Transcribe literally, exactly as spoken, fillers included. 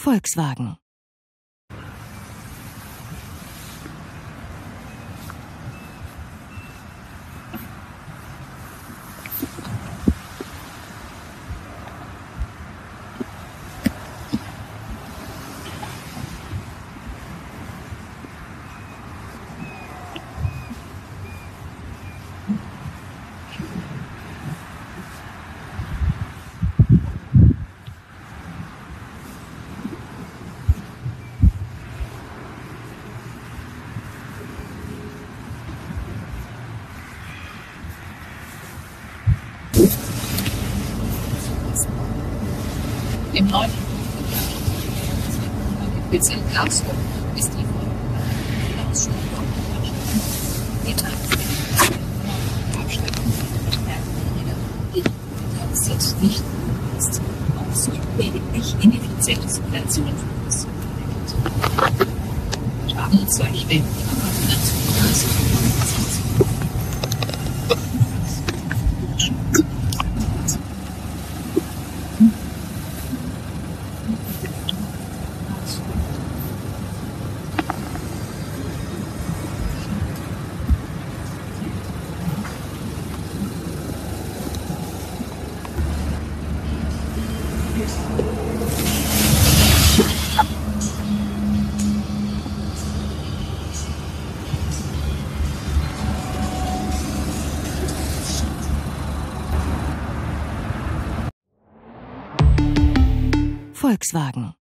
Volkswagen. Im neuen Gipfels in Karlsruhe ist die Ausstellung die Abschreibung interessiert nicht ist auch so lediglich ineffiziente Simulationen für uns. Schadenzeug werden Volkswagen.